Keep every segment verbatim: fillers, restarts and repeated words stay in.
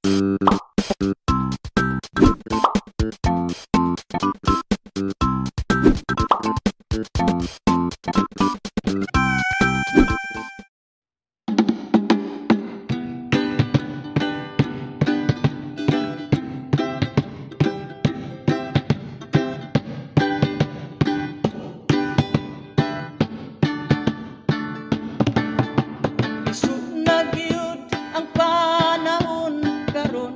Lisud nagyud ang panahon karon,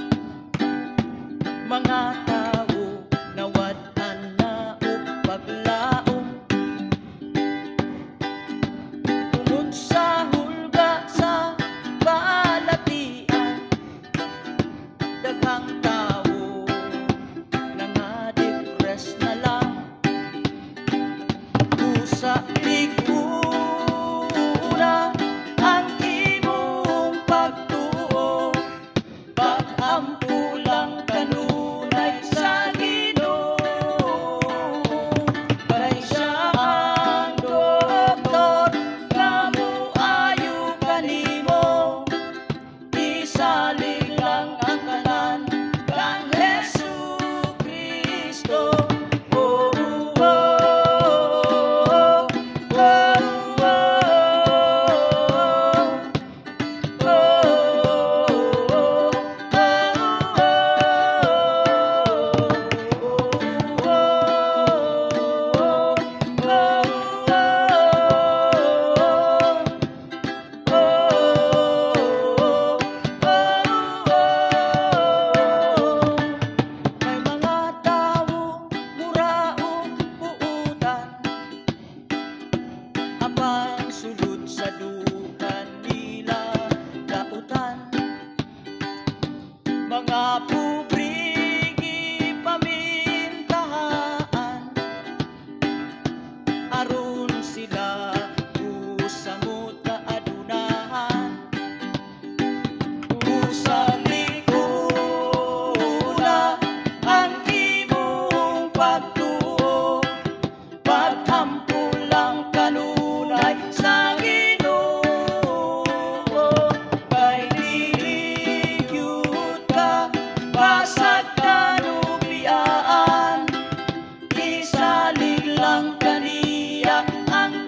mga tawo nawad-an na og paglaum. Tungod sa hulga sa balatian, daghang tawo nanga depress na lang. Busa Lig-ona ang Imong Pagtoo, Pag-ampo lang kanunay sa Ginoo. Kay siya ang doktor nga muayo kanimo, isalig lang ang tanan kang Jesu Cristo. Oh, oh, oh, oh, may mga tawo mura o buotan, Apan sulod sa dukan nila dautan. Mga pubrigi pamintahaan, aron sila usamot kaadunahan. Busa Lig-ona ang Imong Pagtoo, Pag-ampo lang kanunay sa Ginoo. Kay nagyud ka basag kanubiyaan, isalig lang kaniya ang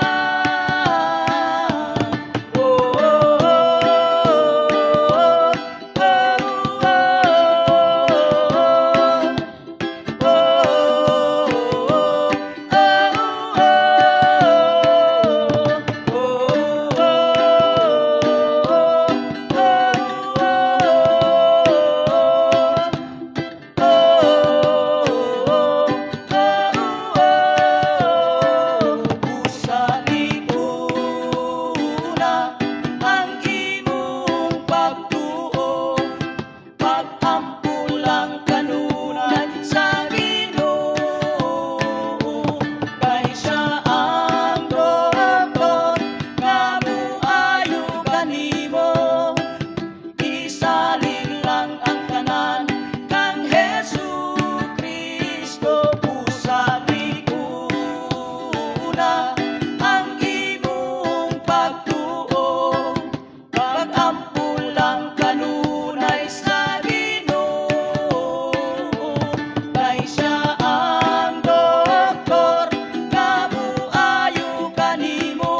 tanan. Oh, oh, oh, Busa Lig-ona ang Imong Pagtoo, Pag-ampo lang kanunay sa Ginoo. Kay siya ang doktor nga muayo kanimo, isalig lang ang tanan kang Jesu Cristo. Busa Lig-ona ang Imong Pagtoo, Pag-ampo lang kanunay sa Ginoo. Kay siya ang doktor nga muayo kanimo,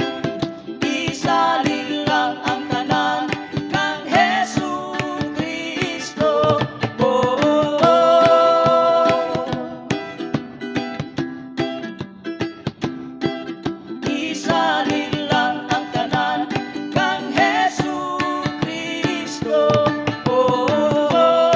isalig lang ang tanan kang Jesu Cristo. Oh, oh, oh. Isalig lang ang tanan kang Jesu Cristo. Oh, oh,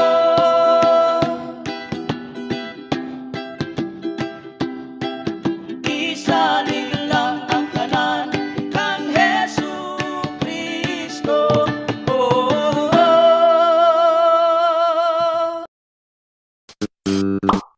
oh. Isalig lang ang tanan kang Jesu Cristo. Oh, oh, oh.